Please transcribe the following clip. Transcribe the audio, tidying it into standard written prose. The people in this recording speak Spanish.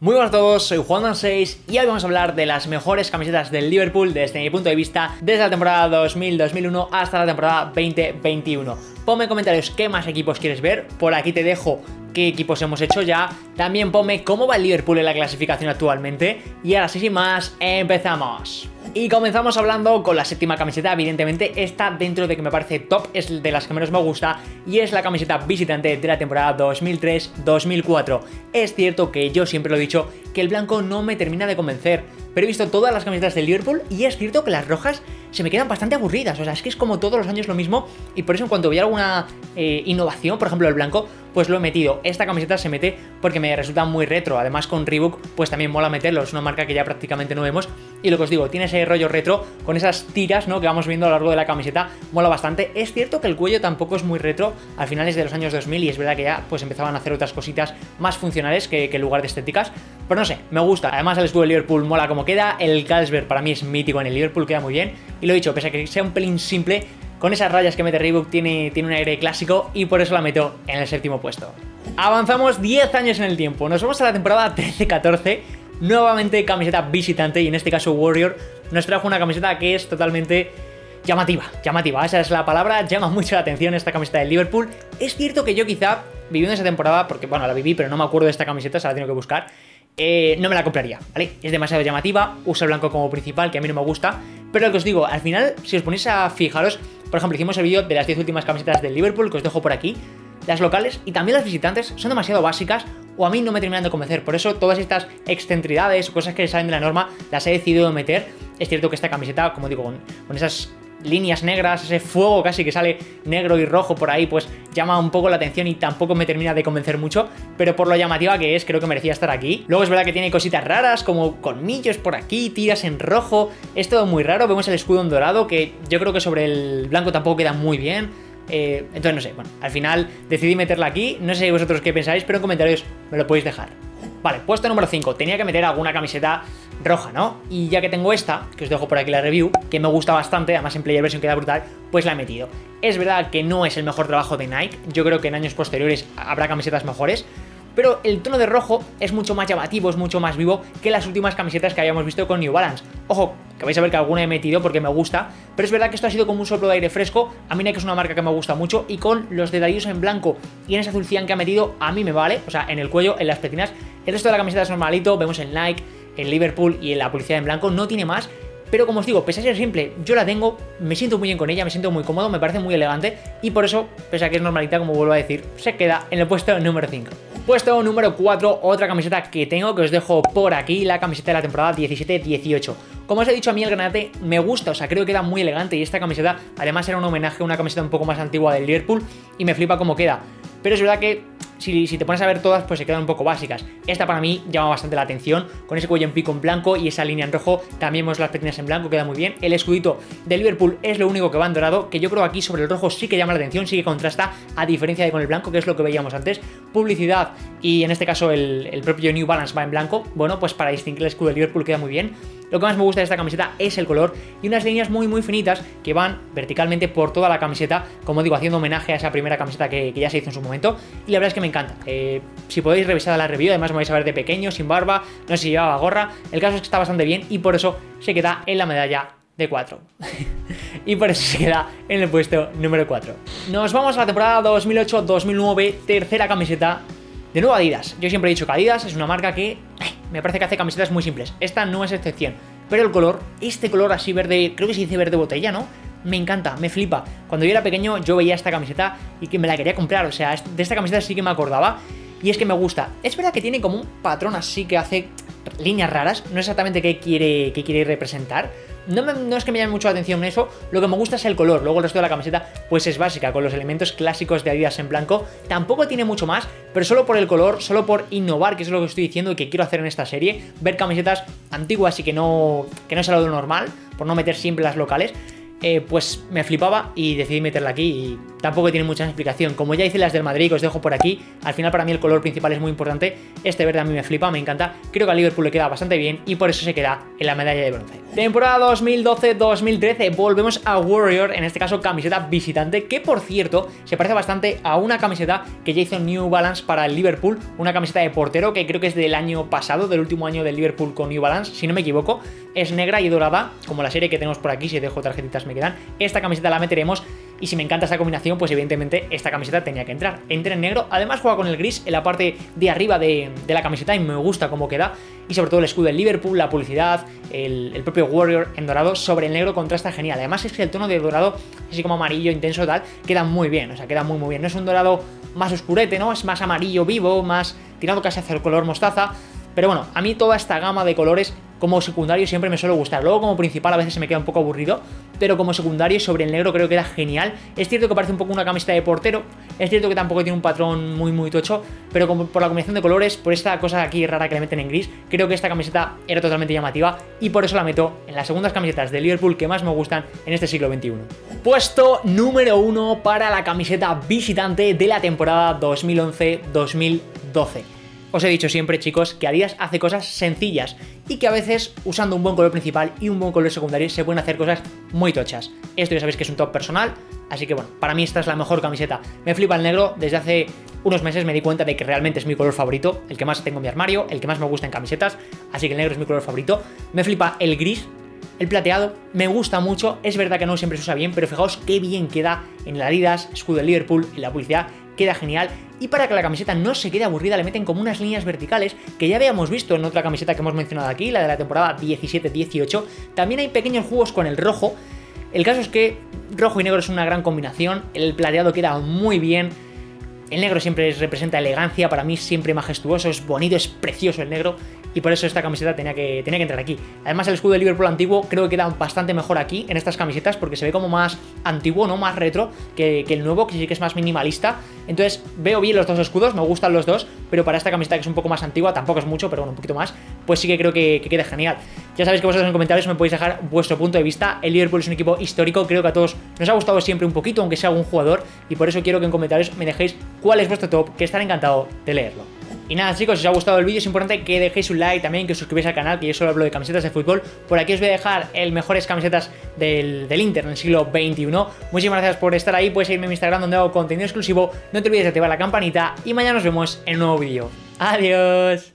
Muy buenas a todos, soy Juan6 y hoy vamos a hablar de las mejores camisetas del Liverpool desde mi punto de vista desde la temporada 2000-2001 hasta la temporada 2021. Ponme en comentarios qué más equipos quieres ver, por aquí te dejo qué equipos hemos hecho ya, también ponme cómo va el Liverpool en la clasificación actualmente y ahora sí sin más, empezamos. Y comenzamos hablando con la séptima camiseta. Evidentemente esta, dentro de que me parece top, es de las que menos me gusta y es la camiseta visitante de la temporada 2003-2004. Es cierto que yo siempre lo he dicho, que el blanco no me termina de convencer, pero he visto todas las camisetas del Liverpool y es cierto que las rojas se me quedan bastante aburridas. O sea, es que es como todos los años lo mismo y por eso en cuanto veo alguna innovación, por ejemplo el blanco, pues lo he metido. Esta camiseta se mete porque me resulta muy retro, además con Reebok pues también mola meterlo, es una marca que ya prácticamente no vemos y lo que os digo, tiene ese rollo retro con esas tiras, ¿no?, que vamos viendo a lo largo de la camiseta, mola bastante. Es cierto que el cuello tampoco es muy retro, al final es de los años 2000 y es verdad que ya pues empezaban a hacer otras cositas más funcionales que en lugar de estéticas, pero no sé, me gusta. Además el escudo del Liverpool mola como queda, el Carlsberg para mí es mítico en el Liverpool, queda muy bien y lo he dicho, pese a que sea un pelín simple, con esas rayas que mete Reebok tiene un aire clásico y por eso la meto en el séptimo puesto. Avanzamos 10 años en el tiempo, nos vamos a la temporada 13-14, nuevamente camiseta visitante y en este caso Warrior nos trajo una camiseta que es totalmente llamativa, esa es la palabra, llama mucho la atención esta camiseta del Liverpool. Es cierto que yo quizá, viviendo esa temporada, porque bueno, la viví pero no me acuerdo de esta camiseta, se la tengo que buscar, no me la compraría, ¿vale? Es demasiado llamativa, usa el blanco como principal, que a mí no me gusta, pero lo que os digo, al final, si os ponéis a fijaros, por ejemplo, hicimos el vídeo de las 10 últimas camisetas del Liverpool, que os dejo por aquí. Las locales y también las visitantes son demasiado básicas o a mí no me terminan de convencer. Por eso todas estas excentridades o cosas que salen de la norma las he decidido meter. Es cierto que esta camiseta, como digo, con esas líneas negras, ese fuego casi que sale negro y rojo por ahí, pues llama un poco la atención y tampoco me termina de convencer mucho, pero por lo llamativa que es, creo que merecía estar aquí. Luego es verdad que tiene cositas raras, como colmillos por aquí, tiras en rojo, es todo muy raro. Vemos el escudo en dorado, que yo creo que sobre el blanco tampoco queda muy bien. Entonces no sé, bueno, al final decidí meterla aquí, no sé vosotros qué pensáis, pero en comentarios me lo podéis dejar. Vale, puesto número 5, tenía que meter alguna camiseta roja, ¿no? Y ya que tengo esta, que os dejo por aquí la review, que me gusta bastante, además en Player Version queda brutal, pues la he metido. Es verdad que no es el mejor trabajo de Nike, yo creo que en años posteriores habrá camisetas mejores, pero el tono de rojo es mucho más llamativo, es mucho más vivo que las últimas camisetas que habíamos visto con New Balance. Ojo, que vais a ver que alguna he metido porque me gusta, pero es verdad que esto ha sido como un soplo de aire fresco. A mí Nike es una marca que me gusta mucho y con los detallitos en blanco y en ese azul cian que ha metido, a mí me vale, o sea, en el cuello, en las petinas. El resto de la camiseta es normalito, vemos en Nike, en Liverpool y en la publicidad en blanco, no tiene más. Pero como os digo, pese a ser simple, yo la tengo, me siento muy bien con ella, me siento muy cómodo, me parece muy elegante y por eso, pese a que es normalita, como vuelvo a decir, se queda en el puesto número 5. Puesto número 4, otra camiseta que tengo, que os dejo por aquí, la camiseta de la temporada 17-18. Como os he dicho, a mí el granate me gusta, o sea, creo que queda muy elegante y esta camiseta además era un homenaje a una camiseta un poco más antigua del Liverpool y me flipa cómo queda. Pero es verdad que si te pones a ver todas, pues se quedan un poco básicas. Esta para mí llama bastante la atención, con ese cuello en pico en blanco y esa línea en rojo, también vemos las petinas en blanco, queda muy bien. El escudito de Liverpool es lo único que va en dorado, que yo creo aquí sobre el rojo sí que llama la atención, sí que contrasta, a diferencia de con el blanco, que es lo que veíamos antes. Publicidad y en este caso el propio New Balance va en blanco, bueno, pues para distinguir el escudo de Liverpool queda muy bien. Lo que más me gusta de esta camiseta es el color y unas líneas muy finitas que van verticalmente por toda la camiseta, como digo, haciendo homenaje a esa primera camiseta que ya se hizo en su momento y la verdad es que me encanta. Si podéis revisar la review, además me vais a ver de pequeño, sin barba, no sé si llevaba gorra, el caso es que está bastante bien y por eso se queda en la medalla de 4. Y por eso se queda en el puesto número 4. Nos vamos a la temporada 2008-2009, tercera camiseta. De nuevo Adidas. Yo siempre he dicho que Adidas es una marca que me parece que hace camisetas muy simples. Esta no es excepción. Pero el color, este color así verde, creo que se dice verde botella, ¿no? Me encanta, me flipa. Cuando yo era pequeño yo veía esta camiseta y que me la quería comprar. O sea, de esta camiseta sí que me acordaba. Y es que me gusta. Es verdad que tiene como un patrón así que hace líneas raras. No exactamente qué quiere representar. No es que me llame mucho la atención eso, lo que me gusta es el color. Luego el resto de la camiseta pues es básica, con los elementos clásicos de Adidas en blanco. Tampoco tiene mucho más, pero solo por el color, solo por innovar, que es lo que estoy diciendo y que quiero hacer en esta serie. Ver camisetas antiguas y que no es algo normal, por no meter siempre las locales. pues me flipaba y decidí meterla aquí y tampoco tiene mucha explicación. Como ya hice las del Madrid, que os dejo por aquí, al final para mí el color principal es muy importante. Este verde a mí me flipa, me encanta. Creo que a Liverpool le queda bastante bien y por eso se queda en la medalla de bronce. Temporada 2012-2013, volvemos a Warrior, en este caso camiseta visitante, que por cierto se parece bastante a una camiseta que ya hizo New Balance para el Liverpool, una camiseta de portero que creo que es del año pasado, del último año del Liverpool con New Balance, si no me equivoco. Es negra y dorada, como la serie que tenemos por aquí, si dejo tarjetitas me quedan. Esta camiseta la meteremos y si me encanta esta combinación, pues evidentemente esta camiseta tenía que entrar. Entra en negro, además juega con el gris en la parte de arriba de la camiseta y me gusta cómo queda. Y sobre todo el escudo del Liverpool, la publicidad, el propio Warrior en dorado sobre el negro contrasta genial. Además es que el tono de dorado, así como amarillo, intenso tal, queda muy bien, o sea, queda muy bien. No es un dorado más oscurete, ¿no? Es más amarillo vivo, más tirado casi hacia el color mostaza. Pero bueno, a mí toda esta gama de colores como secundario siempre me suele gustar. Luego como principal a veces se me queda un poco aburrido, pero como secundario sobre el negro creo que queda genial. Es cierto que parece un poco una camiseta de portero, es cierto que tampoco tiene un patrón muy tocho, pero como por la combinación de colores, por esta cosa aquí rara que le meten en gris, creo que esta camiseta era totalmente llamativa y por eso la meto en las segundas camisetas de Liverpool que más me gustan en este siglo XXI. Puesto número 1 para la camiseta visitante de la temporada 2011-2012. Os he dicho siempre, chicos, que Adidas hace cosas sencillas y que a veces, usando un buen color principal y un buen color secundario, se pueden hacer cosas muy tochas. Esto ya sabéis que es un top personal, así que bueno, para mí esta es la mejor camiseta. Me flipa el negro, desde hace unos meses me di cuenta de que realmente es mi color favorito, el que más tengo en mi armario, el que más me gusta en camisetas, así que el negro es mi color favorito. Me flipa el gris, el plateado, me gusta mucho, es verdad que no siempre se usa bien, pero fijaos qué bien queda en la Adidas, escudo de Liverpool, en la publicidad, queda genial. Y para que la camiseta no se quede aburrida le meten como unas líneas verticales que ya habíamos visto en otra camiseta que hemos mencionado aquí, la de la temporada 17-18. También hay pequeños juegos con el rojo. El caso es que rojo y negro es una gran combinación, el plateado queda muy bien. El negro siempre representa elegancia, para mí siempre majestuoso, es bonito, es precioso el negro y por eso esta camiseta tenía que entrar aquí. Además el escudo de Liverpool antiguo creo que queda bastante mejor aquí en estas camisetas porque se ve como más antiguo, ¿no? Más retro que el nuevo, que sí que es más minimalista. Entonces veo bien los dos escudos, me gustan los dos, pero para esta camiseta que es un poco más antigua, tampoco es mucho, pero bueno, un poquito más, pues sí que creo que queda genial. Ya sabéis que vosotros en comentarios me podéis dejar vuestro punto de vista. El Liverpool es un equipo histórico, creo que a todos nos ha gustado siempre un poquito, aunque sea algún jugador, y por eso quiero que en comentarios me dejéis cuál es vuestro top, que estaré encantado de leerlo. Y nada, chicos, si os ha gustado el vídeo es importante que dejéis un like, también que os suscribáis al canal, que yo solo hablo de camisetas de fútbol. Por aquí os voy a dejar el mejores camisetas del Inter en el siglo XXI. Muchísimas gracias por estar ahí, puedes seguirme en mi Instagram donde hago contenido exclusivo, no te olvides de activar la campanita y mañana nos vemos en un nuevo vídeo. ¡Adiós!